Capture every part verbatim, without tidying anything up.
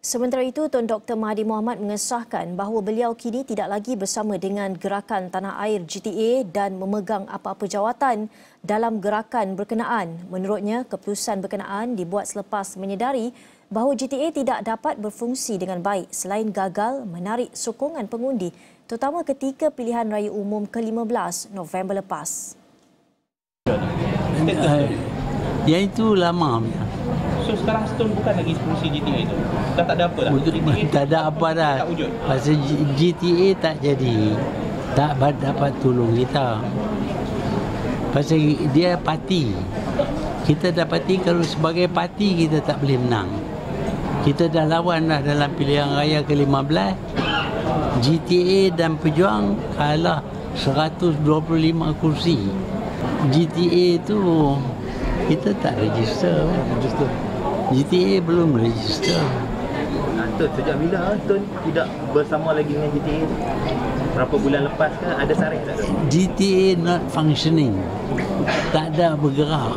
Sementara itu, Tun Doktor Mahathir Mohamad mengesahkan bahawa beliau kini tidak lagi bersama dengan Gerakan Tanah Air G T A dan memegang apa-apa jawatan dalam gerakan berkenaan. Menurutnya, keputusan berkenaan dibuat selepas menyedari bahawa G T A tidak dapat berfungsi dengan baik selain gagal menarik sokongan pengundi, terutama ketika pilihan raya umum ke lima belas November lepas. Uh, yang itu lama. So sekarang Stone bukan lagi fungsi G T A itu. Dah tak ada apa dah. G T A tak ada apa dah. Tak wujud. Pasal G T A tak jadi, tak dapat tolong kita. Pasal dia parti. Kita dapati kalau sebagai parti kita tak boleh menang. Kita dah lawan dah dalam pilihan raya ke lima belas. G T A dan Pejuang kalah seratus dua puluh lima kursi. G T A itu kita tak register. register. G T A belum register. Tun, sejak bila Tun tidak bersama lagi dengan G T A? Berapa bulan lepas ke? Ada tarikh tak? G T A not functioning. Tak ada bergerak.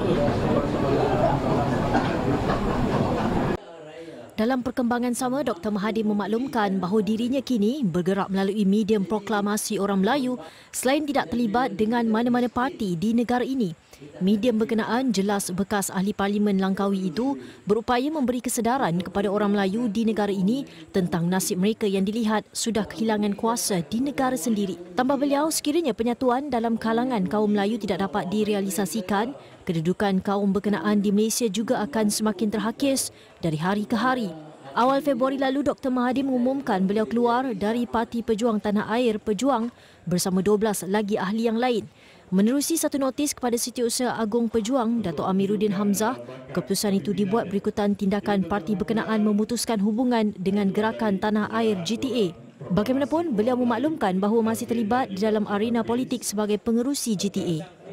Dalam perkembangan sama, Doktor Mahathir memaklumkan bahawa dirinya kini bergerak melalui medium proklamasi orang Melayu selain tidak terlibat dengan mana-mana parti di negara ini. Medium berkenaan jelas bekas ahli parlimen Langkawi itu berupaya memberi kesedaran kepada orang Melayu di negara ini tentang nasib mereka yang dilihat sudah kehilangan kuasa di negara sendiri. Tambah beliau, sekiranya penyatuan dalam kalangan kaum Melayu tidak dapat direalisasikan, kedudukan kaum berkenaan di Malaysia juga akan semakin terhakis dari hari ke hari. Awal Februari lalu, Doktor Mahathir mengumumkan beliau keluar dari Parti Pejuang Tanah Air Pejuang bersama dua belas lagi ahli yang lain. Menerusi satu notis kepada Setiausaha Agung Pejuang, Dato' Amiruddin Hamzah, keputusan itu dibuat berikutan tindakan parti berkenaan memutuskan hubungan dengan Gerakan Tanah Air G T A. Bagaimanapun, beliau memaklumkan bahawa masih terlibat di dalam arena politik sebagai pengerusi G T A.